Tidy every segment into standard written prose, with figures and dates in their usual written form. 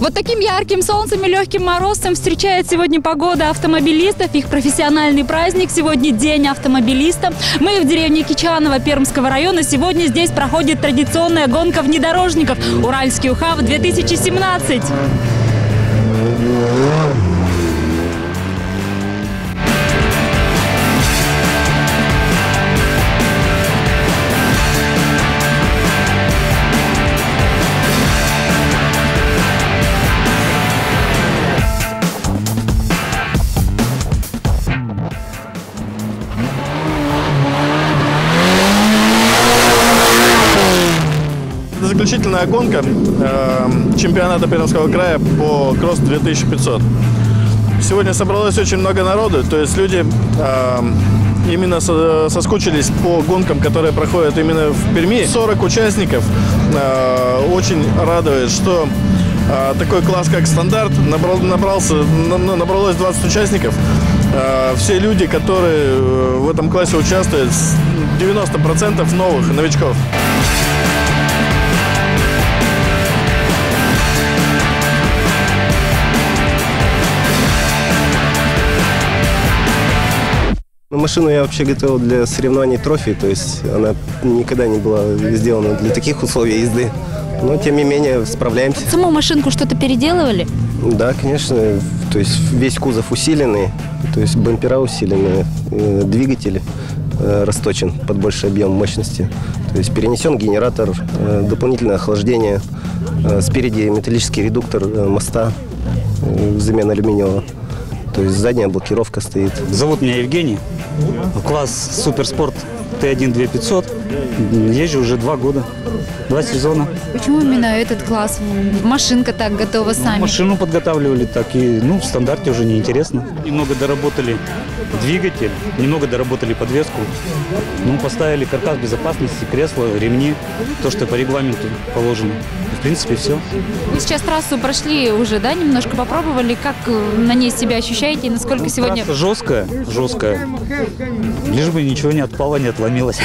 Вот таким ярким солнцем и легким морозцем встречает сегодня погода автомобилистов. Их профессиональный праздник. Сегодня День автомобилиста. Мы в деревне Кичаново Пермского района. Сегодня здесь проходит традиционная гонка внедорожников «Уральский УХАВ-2017». Заключительная гонка чемпионата Пермского края по кросс 2500. Сегодня собралось очень много народу, то есть люди именно соскучились по гонкам, которые проходят именно в Перми. 40 участников. Очень радует, что такой класс, как стандарт, набралось 20 участников. Все люди, которые в этом классе участвуют, 90% новых новичков. Машину я вообще готовил для соревнований трофи, то есть она никогда не была сделана для таких условий езды. Но, тем не менее, справляемся. Саму машинку что-то переделывали? Да, конечно. То есть весь кузов усиленный, то есть бампера усиленные, двигатель расточен под больший объем мощности. То есть перенесен генератор, дополнительное охлаждение, спереди металлический редуктор моста, замена алюминиевого. То есть задняя блокировка стоит. Зовут меня Евгений. Класс Суперспорт Т1 2500. Езжу уже 2 года, 2 сезона. Почему именно этот класс? Машинка так готова сами? Машину подготавливали так и, в стандарте уже неинтересно. Немного доработали двигатель, немного доработали подвеску. Поставили каркас безопасности, кресло, ремни, то, что по регламенту положено. В принципе, все. Вы сейчас трассу прошли уже, да, немножко попробовали? Как на ней себя ощущаете и насколько сегодня... Трасса жесткая. Лишь бы ничего не отпало, не отломилось.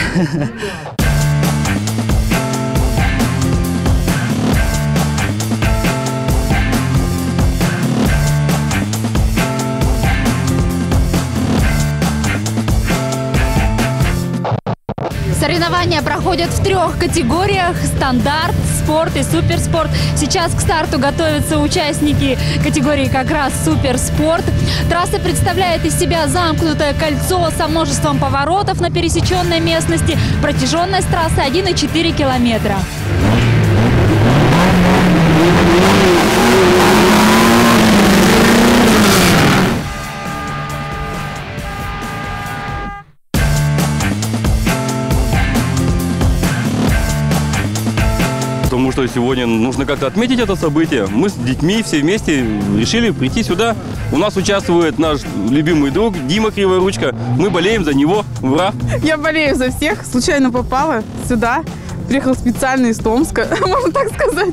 Соревнования проходят в 3 категориях – стандарт, спорт и суперспорт. Сейчас к старту готовятся участники категории как раз суперспорт. Трасса представляет из себя замкнутое кольцо со множеством поворотов на пересеченной местности. Протяженность трассы 1,4 километра. Потому что сегодня нужно как-то отметить это событие. Мы с детьми все вместе решили прийти сюда. У нас участвует наш любимый друг Дима Криворучка. Мы болеем за него. Ура! Я болею за всех. Случайно попала сюда. Приехала специально из Томска, можно так сказать.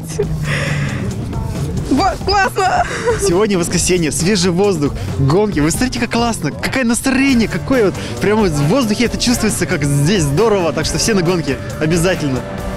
Классно! Сегодня воскресенье, свежий воздух, гонки. Вы смотрите, как классно, какое настроение, какое прямо в воздухе это чувствуется, как здесь здорово. Так что все на гонке обязательно.